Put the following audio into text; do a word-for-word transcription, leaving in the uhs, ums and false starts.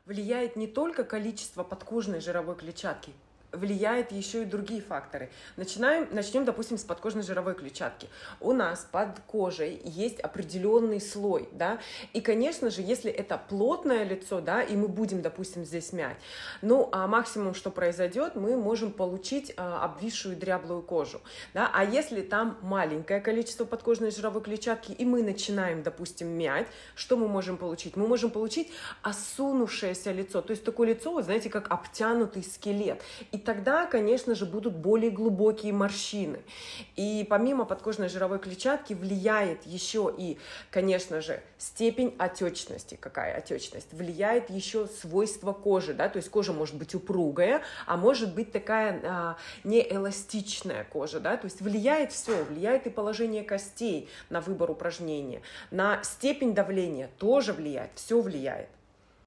Влияет не только количество подкожной жировой клетчатки, влияет еще и другие факторы. Начинаем, начнем, допустим, с подкожной жировой клетчатки. У нас под кожей есть определенный слой, да, и, конечно же, если это плотное лицо, да, и мы будем, допустим, здесь мять, ну, а максимум, что произойдет, мы можем получить а, обвисшую дряблую кожу, да, а если там маленькое количество подкожной жировой клетчатки, и мы начинаем, допустим, мять, что мы можем получить? Мы можем получить осунувшееся лицо, то есть такое лицо, вот, знаете, как обтянутый скелет, и тогда, конечно же, будут более глубокие морщины. И помимо подкожной жировой клетчатки влияет еще и, конечно же, степень отечности. Какая отечность? Влияет еще свойство кожи, да, то есть кожа может быть упругая, а может быть такая а, неэластичная кожа, да, то есть влияет все, влияет и положение костей на выбор упражнения, на степень давления тоже влияет, все влияет.